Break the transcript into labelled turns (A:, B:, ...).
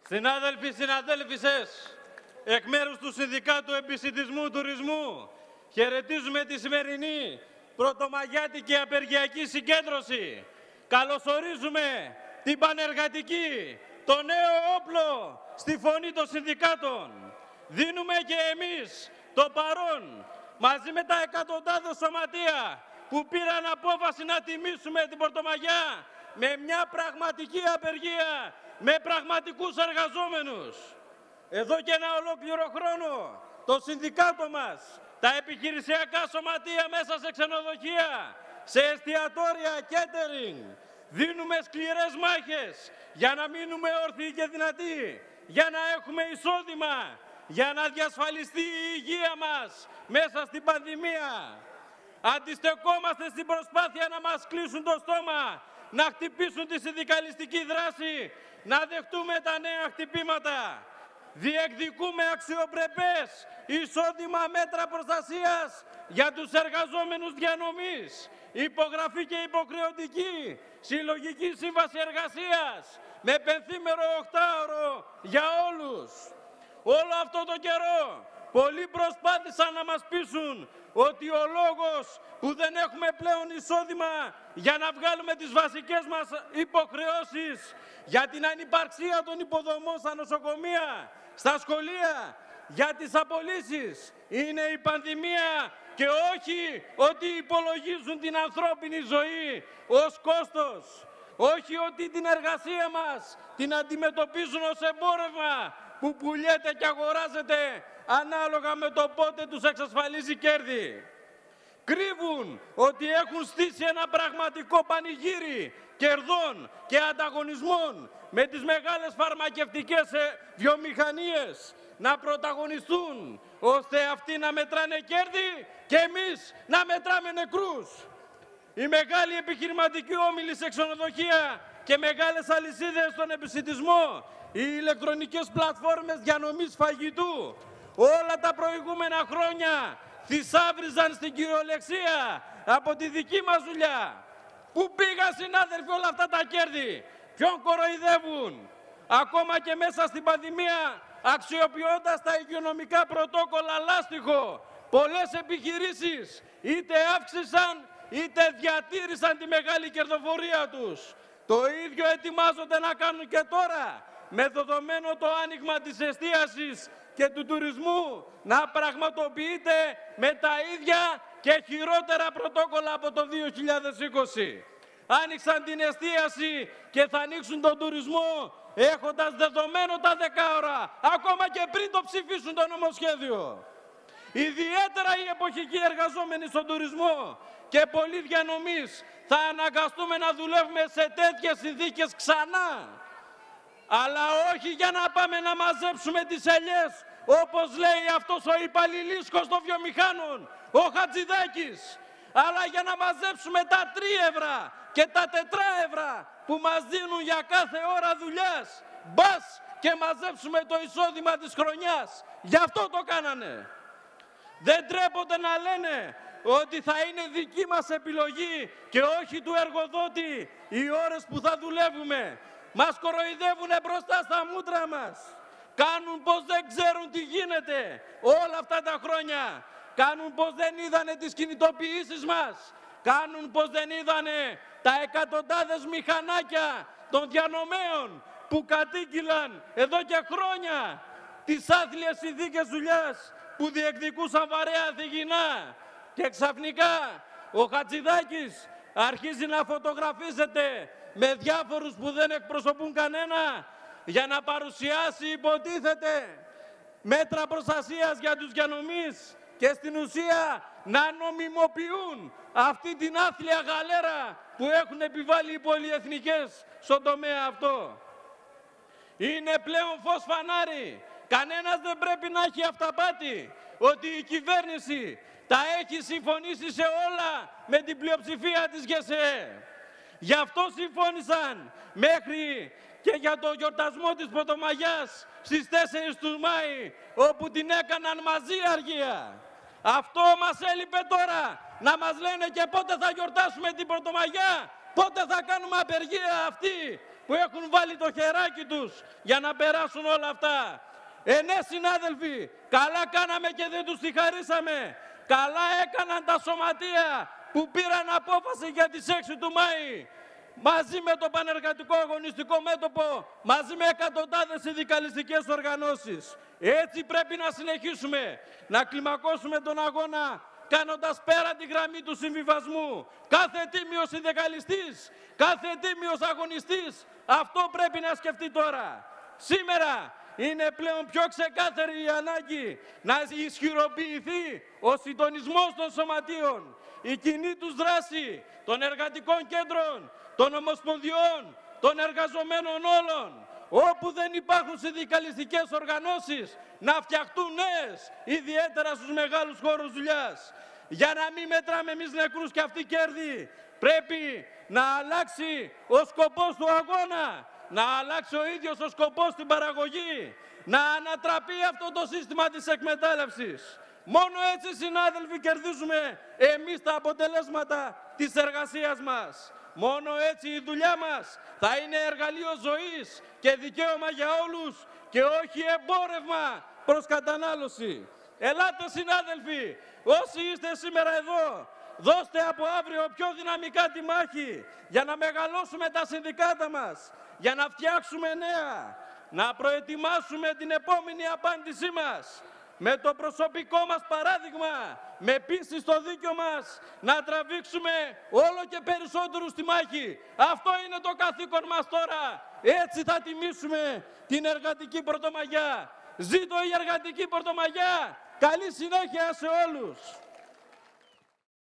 A: Συνάδελφοι, συναδέλφισες, εκ μέρους του Συνδικάτου Επισιτισμού Τουρισμού, χαιρετίζουμε τη σημερινή πρωτομαγιάτικη απεργιακή συγκέντρωση. Καλωσορίζουμε την πανεργατική, το νέο όπλο στη φωνή των συνδικάτων. Δίνουμε και εμείς το παρόν, μαζί με τα εκατοντάδες σωματεία που πήραν απόφαση να τιμήσουμε την Πρωτομαγιά με μια πραγματική απεργία, με πραγματικούς εργαζόμενους. Εδώ και ένα ολόκληρο χρόνο, το συνδικάτο μας, τα επιχειρησιακά σωματεία μέσα σε ξενοδοχεία, σε εστιατόρια, catering, δίνουμε σκληρές μάχες για να μείνουμε όρθιοι και δυνατοί, για να έχουμε εισόδημα, για να διασφαλιστεί η υγεία μας μέσα στην πανδημία. Αντιστεκόμαστε στην προσπάθεια να μας κλείσουν το στόμα, να χτυπήσουν τη συνδικαλιστική δράση, να δεχτούμε τα νέα χτυπήματα. Διεκδικούμε αξιοπρεπές εισόδημα, μέτρα προστασίας για τους εργαζόμενους διανομής, υπογραφή και υποχρεωτική συλλογική σύμβαση εργασίας με πενθήμερο 8ωρο για όλους. Όλο αυτό το καιρό πολλοί προσπάθησαν να μας πείσουν ότι ο λόγος που δεν έχουμε πλέον εισόδημα για να βγάλουμε τις βασικές μας υποχρεώσεις, για την ανυπαρξία των υποδομών στα νοσοκομεία, στα σχολεία, για τις απολύσεις, είναι η πανδημία και όχι ότι υπολογίζουν την ανθρώπινη ζωή ως κόστος. Όχι ότι την εργασία μας την αντιμετωπίζουν ως εμπόρευμα που πουλιέται και αγοράζεται ανάλογα με το πότε τους εξασφαλίζει κέρδη. Κρύβουν ότι έχουν στήσει ένα πραγματικό πανηγύρι κερδών και ανταγωνισμών με τις μεγάλες φαρμακευτικές βιομηχανίες να πρωταγωνιστούν, ώστε αυτοί να μετράνε κέρδη και εμείς να μετράμε νεκρούς. Οι μεγάλοι επιχειρηματικοί όμιλοι σε ξενοδοχεία και μεγάλες αλυσίδες στον επισιτισμό, οι ηλεκτρονικές πλατφόρμες διανομής φαγητού, όλα τα προηγούμενα χρόνια θησάβριζαν στην κυριολεξία από τη δική μας δουλειά. Πού πήγαν, συνάδελφοι, όλα αυτά τα κέρδη, ποιον κοροϊδεύουν? Ακόμα και μέσα στην πανδημία, αξιοποιώντας τα υγειονομικά πρωτόκολλα λάστιχο, πολλές επιχειρήσεις είτε αύξησαν είτε διατήρησαν τη μεγάλη κερδοφορία τους. Το ίδιο ετοιμάζονται να κάνουν και τώρα, με δεδομένο το άνοιγμα της εστίασης και του τουρισμού να πραγματοποιείται με τα ίδια και χειρότερα πρωτόκολλα από το 2020. Άνοιξαν την εστίαση και θα ανοίξουν τον τουρισμό έχοντας δεδομένο τα 10 ώρα, ακόμα και πριν το ψηφίσουν το νομοσχέδιο. Ιδιαίτερα οι εποχικοί εργαζόμενοι στον τουρισμό και πολλοί διανομής θα αναγκαστούμε να δουλεύουμε σε τέτοιες συνθήκες ξανά. Αλλά όχι για να πάμε να μαζέψουμε τις ελιές, όπως λέει αυτός ο υπαλληλίσκος των βιομηχάνων, ο Χατζηδάκης, αλλά για να μαζέψουμε τα 3 € και τα 4 € που μας δίνουν για κάθε ώρα δουλειάς. Μπας και μαζέψουμε το εισόδημα της χρονιάς. Γι' αυτό το κάνανε. Δεν τρέπονται να λένε ότι θα είναι δική μας επιλογή και όχι του εργοδότη οι ώρες που θα δουλεύουμε. Μας κοροϊδεύουνε μπροστά στα μούτρα μας. Κάνουν πως δεν ξέρουν τι γίνεται όλα αυτά τα χρόνια. Κάνουν πως δεν είδανε τις κινητοποιήσεις μας. Κάνουν πως δεν είδανε τα εκατοντάδες μηχανάκια των διανομέων που κατήγγυλαν εδώ και χρόνια τις άθλιες συνθήκες δουλειάς που διεκδικούσαν βαρέα δειγινά. Και ξαφνικά ο Χατζηδάκης αρχίζει να φωτογραφίζεται με διάφορους που δεν εκπροσωπούν κανένα για να παρουσιάσει, υποτίθεται, μέτρα προστασίας για τους διανομείς και στην ουσία να νομιμοποιούν αυτή την άθλια γαλέρα που έχουν επιβάλει οι πολυεθνικές στον τομέα αυτό. Είναι πλέον φως φανάρι. Κανένας δεν πρέπει να έχει αυταπάτη ότι η κυβέρνηση τα έχει συμφωνήσει σε όλα με την πλειοψηφία της ΓΕΣΕΕ. Γι' αυτό συμφώνησαν μέχρι και για το γιορτασμό της Πρωτομαγιάς στις 4 του Μάη, όπου την έκαναν μαζί αργία. Αυτό μας έλειπε τώρα, να μας λένε και πότε θα γιορτάσουμε την Πρωτομαγιά, πότε θα κάνουμε απεργία αυτή που έχουν βάλει το χεράκι τους για να περάσουν όλα αυτά. Ναι, συνάδελφοι, καλά κάναμε και δεν τους τη χαρίσαμε. Καλά έκαναν τα σωματεία που πήραν απόφαση για τις 6 του Μάη. Μαζί με το Πανεργατικό Αγωνιστικό Μέτωπο, μαζί με εκατοντάδες συνδικαλιστικές οργανώσεις. Έτσι πρέπει να συνεχίσουμε, να κλιμακώσουμε τον αγώνα, κάνοντας πέρα τη γραμμή του συμβιβασμού. Κάθε τίμιος συνδικαλιστής, κάθε τίμιος αγωνιστής, αυτό πρέπει να σκεφτεί τώρα. Σήμερα είναι πλέον πιο ξεκάθαρη η ανάγκη να ισχυροποιηθεί ο συντονισμός των σωματείων, η κοινή τους δράση των εργατικών κέντρων, των ομοσπονδιών, των εργαζομένων όλων. Όπου δεν υπάρχουν συνδικαλιστικές οργανώσεις, να φτιαχτούν νέες, ιδιαίτερα στους μεγάλους χώρους δουλειάς. Για να μην μετράμε εμείς νεκρούς και αυτοί κέρδη, πρέπει να αλλάξει ο σκοπός του αγώνα, να αλλάξει ο ίδιος ο σκοπός στην παραγωγή, να ανατραπεί αυτό το σύστημα της εκμετάλλευσης. Μόνο έτσι, συνάδελφοι, κερδίζουμε εμείς τα αποτελέσματα της εργασίας μας. Μόνο έτσι η δουλειά μας θα είναι εργαλείο ζωής και δικαίωμα για όλους και όχι εμπόρευμα προς κατανάλωση. Ελάτε, συνάδελφοι, όσοι είστε σήμερα εδώ, δώστε από αύριο πιο δυναμικά τη μάχη για να μεγαλώσουμε τα συνδικάτα μας, για να φτιάξουμε νέα, να προετοιμάσουμε την επόμενη απάντησή μας. Με το προσωπικό μας παράδειγμα, με πίστη στο δίκιο μας, να τραβήξουμε όλο και περισσότερους στη μάχη. Αυτό είναι το καθήκον μας τώρα. Έτσι θα τιμήσουμε την εργατική Πρωτομαγιά. Ζήτω η εργατική Πρωτομαγιά. Καλή συνέχεια σε όλους.